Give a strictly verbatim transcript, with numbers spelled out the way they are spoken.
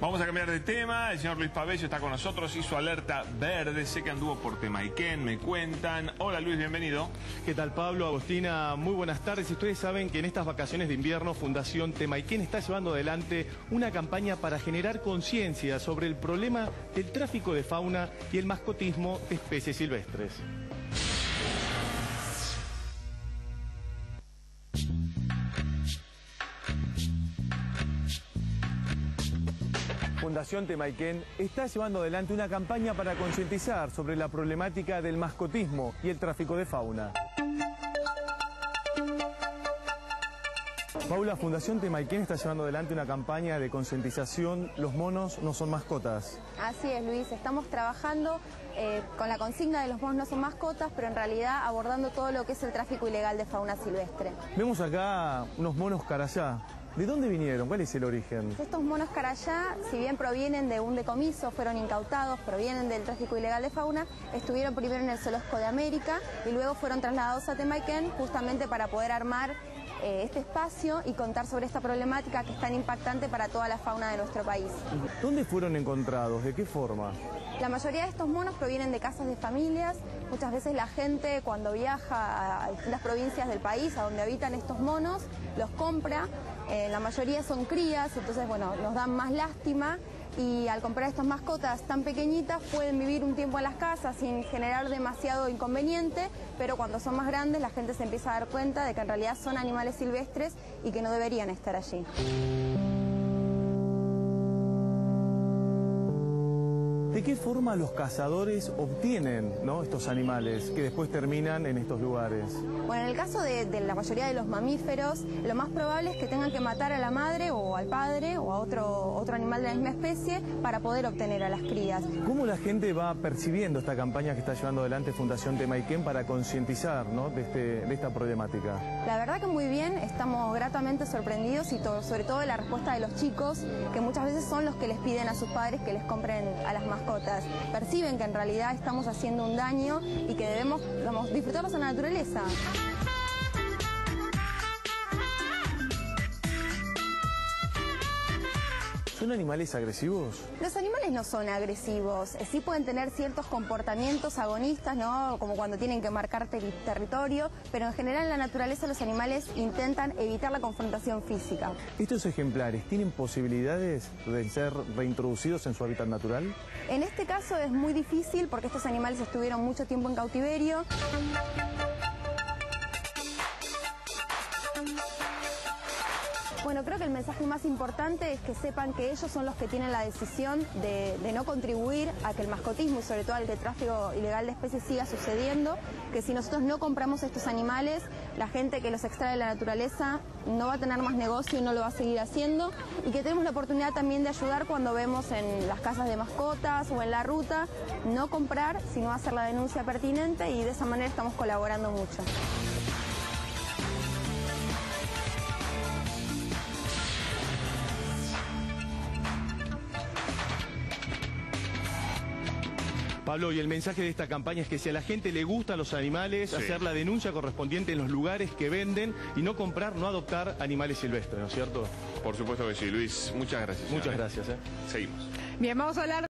Vamos a cambiar de tema. El señor Luis Pabello está con nosotros. Hizo alerta verde. Sé que anduvo por Temayquén, me cuentan. Hola Luis, bienvenido. ¿Qué tal, Pablo, Agostina? Muy buenas tardes. Y ustedes saben que en estas vacaciones de invierno Fundación Temayquén está llevando adelante una campaña para generar conciencia sobre el problema del tráfico de fauna y el mascotismo de especies silvestres. Fundación Temayquén está llevando adelante una campaña para concientizar sobre la problemática del mascotismo y el tráfico de fauna. Paula, Fundación Temayquén está llevando adelante una campaña de concientización. Los monos no son mascotas. Así es, Luis. Estamos trabajando eh, con la consigna de los monos no son mascotas, pero en realidad abordando todo lo que es el tráfico ilegal de fauna silvestre. Vemos acá unos monos carayá. ¿De dónde vinieron? ¿Cuál es el origen? Estos monos carayá, si bien provienen de un decomiso, fueron incautados, provienen del tráfico ilegal de fauna, estuvieron primero en el Zoológico de América y luego fueron trasladados a Temayquén justamente para poder armar eh, este espacio y contar sobre esta problemática que es tan impactante para toda la fauna de nuestro país. ¿Dónde fueron encontrados? ¿De qué forma? La mayoría de estos monos provienen de casas de familias. Muchas veces la gente cuando viaja a distintas provincias del país a donde habitan estos monos, los compra. Eh, la mayoría son crías, entonces bueno, nos dan más lástima y al comprar estas mascotas tan pequeñitas pueden vivir un tiempo en las casas sin generar demasiado inconveniente, pero cuando son más grandes la gente se empieza a dar cuenta de que en realidad son animales silvestres y que no deberían estar allí. ¿De qué forma los cazadores obtienen, ¿no?, estos animales que después terminan en estos lugares? Bueno, en el caso de, de la mayoría de los mamíferos, lo más probable es que tengan que matar a la madre o al padre o a otro, otro animal de la misma especie para poder obtener a las crías. ¿Cómo la gente va percibiendo esta campaña que está llevando adelante Fundación Temayquén para concientizar, ¿no?, de, este, de esta problemática? La verdad que muy bien, estamos gratamente sorprendidos y todo, sobre todo de la respuesta de los chicos, que muchas veces son los que les piden a sus padres que les compren a las mascotas. Perciben que en realidad estamos haciendo un daño y que debemos, digamos, disfrutarlos en la naturaleza. ¿Son animales agresivos? Los animales no son agresivos, sí pueden tener ciertos comportamientos agonistas, ¿no?, como cuando tienen que marcar ter territorio, pero en general en la naturaleza los animales intentan evitar la confrontación física. ¿Estos ejemplares tienen posibilidades de ser reintroducidos en su hábitat natural? En este caso es muy difícil porque estos animales estuvieron mucho tiempo en cautiverio. Bueno, creo que el mensaje más importante es que sepan que ellos son los que tienen la decisión de, de no contribuir a que el mascotismo y sobre todo al tráfico ilegal de especies siga sucediendo, que si nosotros no compramos estos animales, la gente que los extrae de la naturaleza no va a tener más negocio y no lo va a seguir haciendo, y que tenemos la oportunidad también de ayudar cuando vemos en las casas de mascotas o en la ruta, no comprar, sino hacer la denuncia pertinente, y de esa manera estamos colaborando mucho. Pablo, y el mensaje de esta campaña es que si a la gente le gustan los animales, sí, hacer la denuncia correspondiente en los lugares que venden y no comprar, no adoptar animales silvestres, ¿no es cierto? Por supuesto que sí, Luis. Muchas gracias. Muchas señor. gracias. ¿eh? Seguimos. Bien, vamos a hablar